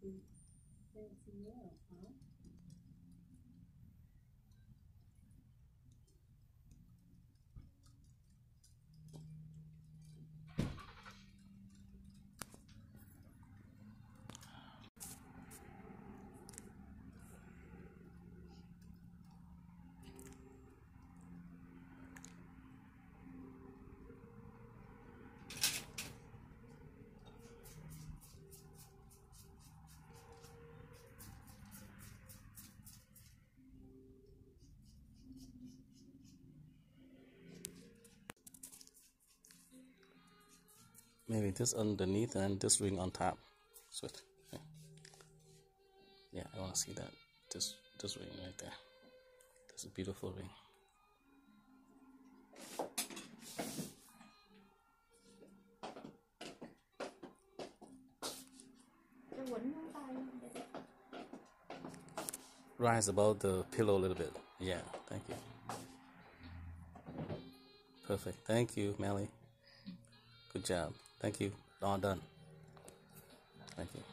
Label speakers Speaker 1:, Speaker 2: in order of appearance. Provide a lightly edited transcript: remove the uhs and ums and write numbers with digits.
Speaker 1: Maybe this underneath and this ring on top. Switch. Okay. Yeah, I want to see that. This ring right there. This is a beautiful ring. Rise above the pillow a little bit. Yeah, thank you. Perfect. Thank you, Melly. Good job. Thank you. All done. Thank you.